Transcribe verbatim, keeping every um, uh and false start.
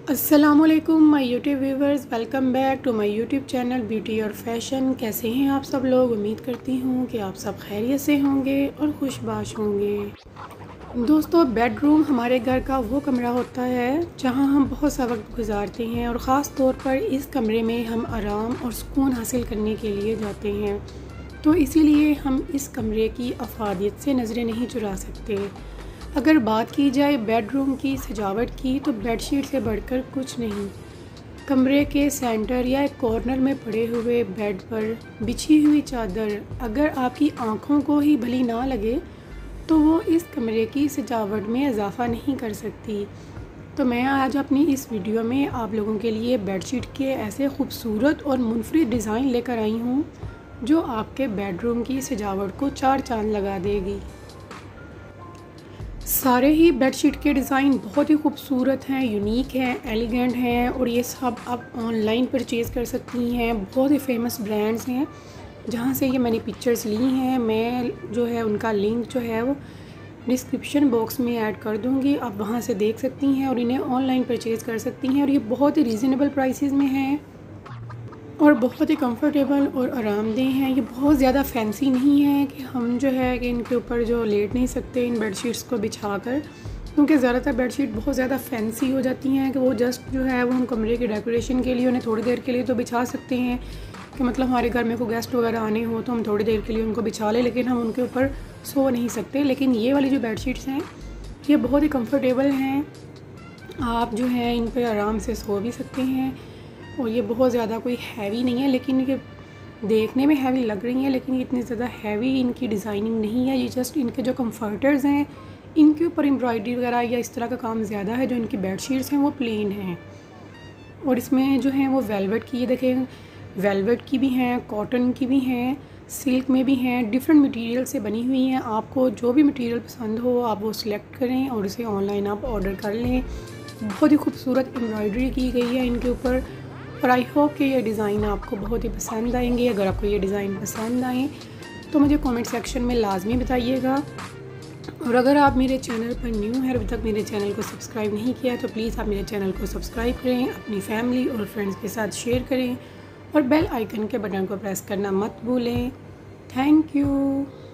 अस्सलामुअलैकुम my YouTube viewers, welcome back to my YouTube channel beauty और fashion. कैसे हैं आप सब लोग? उम्मीद करती हूँ कि आप सब खैरियत से होंगे और खुशबाश होंगे। दोस्तों, बेडरूम हमारे घर का वो कमरा होता है जहाँ हम बहुत सा वक्त गुजारते हैं और ख़ास तौर पर इस कमरे में हम आराम और सुकून हासिल करने के लिए जाते हैं। तो इसीलिए हम इस कमरे की अफादियत से नज़रें नहीं चुरा सकते। अगर बात की जाए बेडरूम की सजावट की, तो बेडशीट से बढ़कर कुछ नहीं। कमरे के सेंटर या एक कॉर्नर में पड़े हुए बेड पर बिछी हुई चादर अगर आपकी आँखों को ही भली ना लगे तो वो इस कमरे की सजावट में इजाफ़ा नहीं कर सकती। तो मैं आज अपनी इस वीडियो में आप लोगों के लिए बेडशीट के ऐसे खूबसूरत और मुनफरिद डिज़ाइन लेकर आई हूँ जो आपके बेडरूम की सजावट को चार चांद लगा देगी। सारे ही बेडशीट के डिज़ाइन बहुत ही खूबसूरत हैं, यूनिक हैं, एलिगेंट हैं और ये सब आप ऑनलाइन परचेज़ कर सकती हैं। बहुत ही फेमस ब्रांड्स हैं जहाँ से ये मैंने पिक्चर्स ली हैं। मैं जो है उनका लिंक जो है वो डिस्क्रिप्शन बॉक्स में ऐड कर दूँगी, आप वहाँ से देख सकती हैं और इन्हें ऑनलाइन परचेज़ कर सकती हैं। और ये बहुत ही रीज़नेबल प्राइसेस में हैं और बहुत ही कंफर्टेबल और आरामदेह हैं। ये बहुत ज़्यादा फैंसी नहीं है कि हम जो है कि इनके ऊपर जो लेट नहीं सकते इन बेडशीट्स को बिछाकर, क्योंकि ज़्यादातर बेडशीट बहुत ज़्यादा फैंसी हो जाती हैं कि वो जस्ट जो है वो हम कमरे के डेकोरेशन के लिए उन्हें थोड़ी देर के लिए तो बिछा सकते हैं कि मतलब हमारे घर में कोई गेस्ट वगैरह आने हो तो हम थोड़ी देर के लिए उनको बिछा लें, लेकिन हम उनके ऊपर सो नहीं सकते। लेकिन ये वाली जो बेडशीट्स हैं ये बहुत ही कम्फर्टेबल हैं, आप जो है इन पर आराम से सो भी सकते हैं। और ये बहुत ज़्यादा कोई हैवी नहीं है, लेकिन ये देखने में हैवी लग रही हैं लेकिन ये इतनी ज़्यादा हैवी इनकी डिज़ाइनिंग नहीं है। ये जस्ट इनके जो कंफर्टर्स हैं इनके ऊपर एम्ब्रॉयडरी वगैरह या इस तरह का काम ज़्यादा है। जो इनकी बेडशीट्स हैं वो प्लेन हैं और इसमें जो है वो वेलवेट की, ये देखें वेलवेट की भी हैं, कॉटन की भी हैं, सिल्क में भी हैं, डिफरेंट मटेरियल से बनी हुई हैं। आपको जो भी मटेरियल पसंद हो आप वो सिलेक्ट करें और इसे ऑनलाइन आप ऑर्डर कर लें। बहुत ही खूबसूरत एम्ब्रॉयडरी की गई है इनके ऊपर और आई होप कि ये डिज़ाइन आपको बहुत ही पसंद आएंगे। अगर आपको ये डिज़ाइन पसंद आए तो मुझे कमेंट सेक्शन में लाजमी बताइएगा। और अगर आप मेरे चैनल पर न्यू हैं, अभी तक मेरे चैनल को सब्सक्राइब नहीं किया है तो प्लीज़ आप मेरे चैनल को सब्सक्राइब करें, अपनी फैमिली और फ्रेंड्स के साथ शेयर करें और बेल आइकन के बटन को प्रेस करना मत भूलें। Thank you.